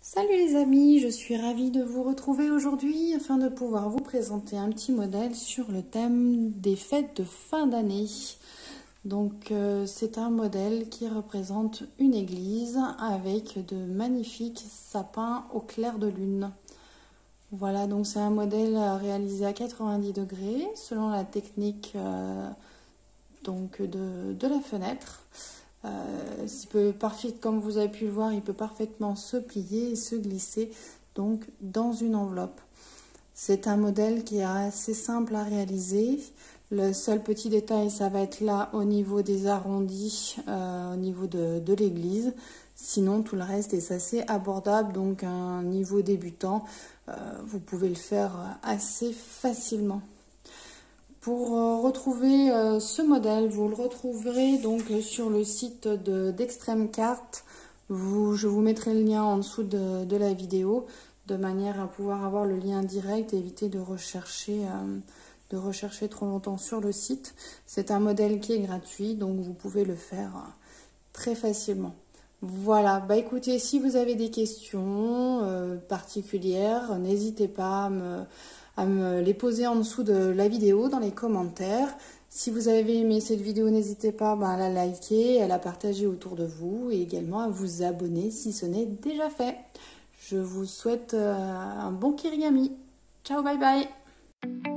Salut les amis, je suis ravie de vous retrouver aujourd'hui afin de pouvoir vous présenter un petit modèle sur le thème des fêtes de fin d'année. Donc c'est un modèle qui représente une église avec de magnifiques sapins au clair de lune. Voilà, donc c'est un modèle réalisé à 90 degrés selon la technique de la fenêtre. Comme vous avez pu le voir, il peut parfaitement se plier et se glisser donc dans une enveloppe. C'est un modèle qui est assez simple à réaliser. Le seul petit détail, ça va être là au niveau des arrondis, au niveau de l'église. Sinon, tout le reste est assez abordable, donc à un niveau débutant, vous pouvez le faire assez facilement. Pour retrouver ce modèle, vous le retrouverez donc sur le site d'Extreme Cart. Je vous mettrai le lien en dessous de la vidéo, de manière à pouvoir avoir le lien direct et éviter de rechercher trop longtemps sur le site. C'est un modèle qui est gratuit, donc vous pouvez le faire très facilement. Voilà, bah écoutez, si vous avez des questions particulières, n'hésitez pas à me les poser en dessous de la vidéo, dans les commentaires. Si vous avez aimé cette vidéo, n'hésitez pas à la liker, à la partager autour de vous et également à vous abonner si ce n'est déjà fait. Je vous souhaite un bon Kirigami. Ciao, bye bye.